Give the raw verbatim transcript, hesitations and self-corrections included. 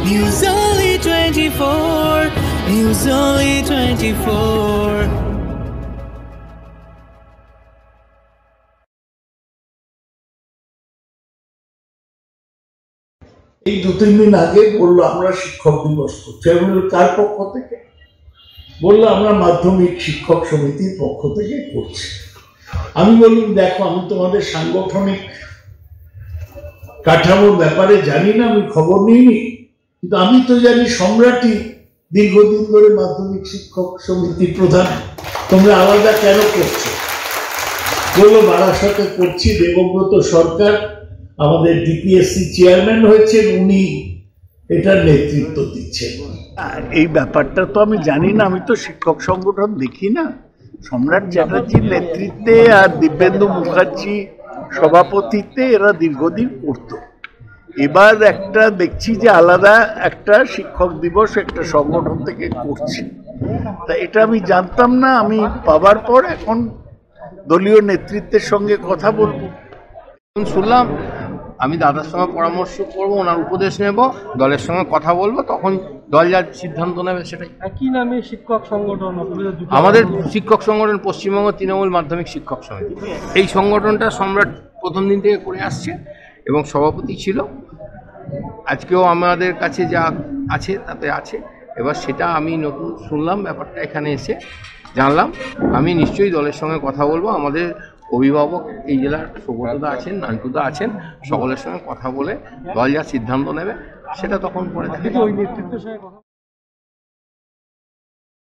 News Only twenty-four, News Only twenty-four. এই দু তিন দিন আগে বললো আমরা শিক্ষক দিবস করছি। আমি বললাম কার পক্ষ থেকে? বললো আমরা মাধ্যমিক শিক্ষক সমিতির পক্ষ থেকে করছি। আমি বললাম দেখো, আমি তোমাদের সাংগঠনিক কাঠামোর ব্যাপারে জানি না, আমি খবর নিইনি, কিন্তু আমি তো জানি সম্রাটই দীর্ঘদিন ধরে মাধ্যমিক শিক্ষক সমিতির প্রধান, তোমরা আলাদা কেন করছো? বললো বারাসতে করছি, দেবব্রত সরকার আমাদের ডিপিএসসি চেয়ারম্যান হয়েছেন, উনি এটার নেতৃত্ব দিচ্ছেন। এই ব্যাপারটা তো আমি জানি না, আমি তো শিক্ষক সংগঠন দেখি না। সম্রাট চ্যাটার্জির নেতৃত্বে আর দিব্যেন্দু মুখার্জি সভাপতিত্বে এরা দীর্ঘদিন করত। এবার একটা দেখছি যে আলাদা একটা শিক্ষক দিবস একটা সংগঠন থেকে করছে, তা এটা আমি জানতাম না। আমি পাওয়ার পর এখন দলীয় নেতৃত্বের সঙ্গে কথা বলবো। শুনলাম, আমি দাদার সঙ্গে পরামর্শ করবো, ওনার উপদেশ নেব, দলের সঙ্গে কথা বলবো, তখন দল যা সিদ্ধান্ত নেবে সেটাই। একই নামে শিক্ষক সংগঠন আমাদের শিক্ষক সংগঠন পশ্চিমবঙ্গ তৃণমূল মাধ্যমিক শিক্ষক সমিতি। এই সংগঠনটা সম্রাট প্রথম দিন থেকে করে আসছে এবং সভাপতি ছিল। আজকেও আমাদের কাছে যা আছে তাতে আছে। এবার সেটা আমি নতুন শুনলাম, ব্যাপারটা এখানে এসে জানলাম। আমি নিশ্চয়ই দলের সঙ্গে কথা বলবো। আমাদের অভিভাবক এই জেলার সৌগতদা আছেন, নান্টুদা আছেন, সকলের সঙ্গে কথা বলে দল যা সিদ্ধান্ত নেবে সেটা তখন পরে দেখা যাবে।